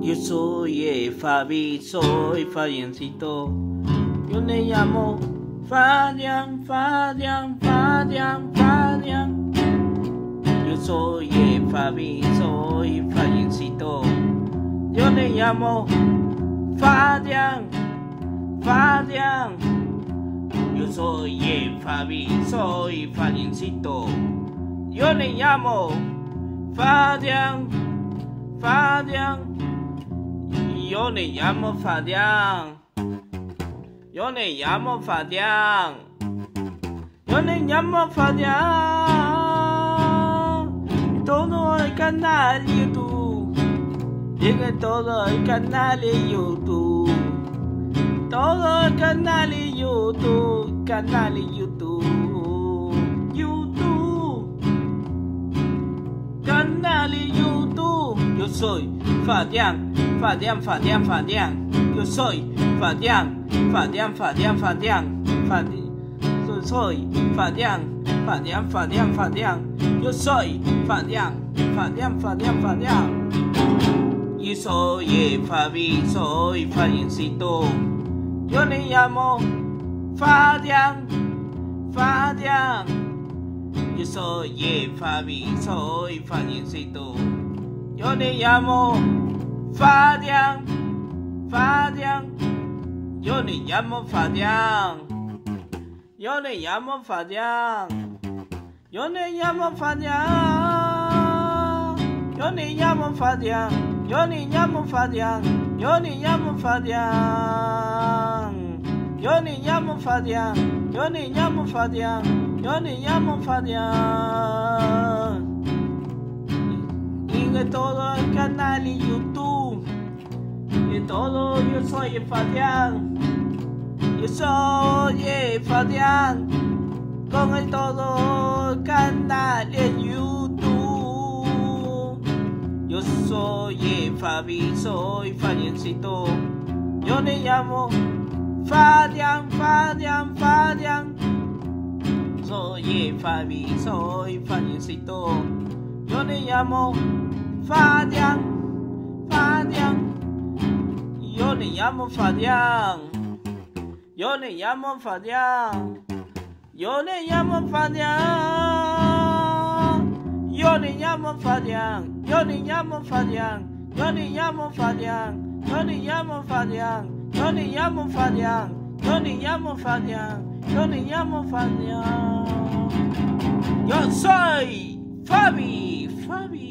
Yo soy Fabi, soy Fabiencito. Yo le llamo Fabián, Fabián, Fabián, Fabián. Yo soy Fabi, soy Fabiencito. Yo le llamo Fabián, Fabián. Yo soy Fabi, soy Fabiencito. Yo le llamo Fabián, Fabián. Yo le llamo Fabián. Yo le llamo Fabián. Yo le llamo Fabián. Todo el canal YouTube. Llega todo el canal de YouTube. Todo el canal de YouTube. Canal de YouTube. YouTube. Canal de YouTube. Yo soy Fabián. Fabián, Fabián, Fabián. Yo soy Fabián. Fabián, Fabián, Fabián. Yo soy Fabián. Fabián, Fabián, Fabián. Yo soy Fabián. Fabián, Fabián, Fabián. Yo soy Fabi, soy Fabiencito. Yo le llamo Fabián, Fabián. Yo soy Fabi, soy Fabiencito. Yo le llamo Fabián, Fabián. Yo le llamo Fabián. Yo le llamo Fabián. Yo le llamo Fabián. Yo le llamo Fabián. Yo le llamo Fabián. Yo le llamo Fabián. Yo le llamo Fabián. Yo le llamo Fabián. Yo le llamo Fabián. Y de todo el canal de YouTube. De todo yo soy Fabián. Yo soy Fabián. Con el todo el canal de YouTube. Yo soy Fabi, soy Fabiencito. Yo le llamo Fabián, Fabián, Fabián. Soy Fabi, soy Fabiencito. Yo le llamo Fabián, Fabián. Yo le llamo Fabián. Yo le llamo Fabián. Yo le llamo Fabián. Yo le llamo Fabián. Yo le llamo Fabián. Yo le llamo Fabián. Yo le llamo Fabián. Yo le llamo Fabián. Yo le llamo Fabián. Yo le llamo Fabián. Yo soy Fabi, Fabi.